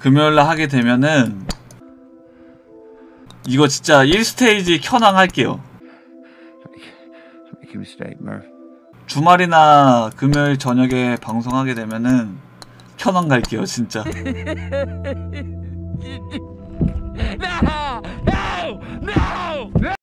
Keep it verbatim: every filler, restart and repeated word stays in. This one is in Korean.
금요일날 하게 되면은 이거 진짜 일 스테이지 켜낭 할게요. 주말이나 금요일 저녁에 방송하게 되면은 켜낭 갈게요 진짜.